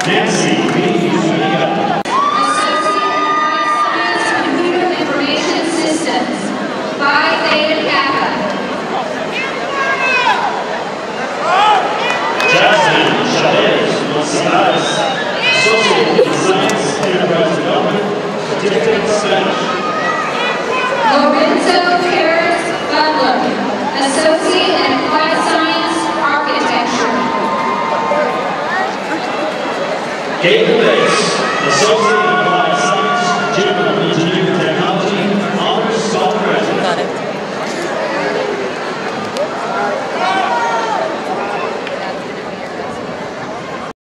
Nancy B. Zuniga. Associate in Applied Science Computer Information Systems, Phi Theta Kappa. Jackson Chavez Gonzalez, Associate in Science Enterprise Development, Certificate in Spanish. Lorenzo Perez Butler, Associate in Applied Science Architecture. Gabriel Bates, Associate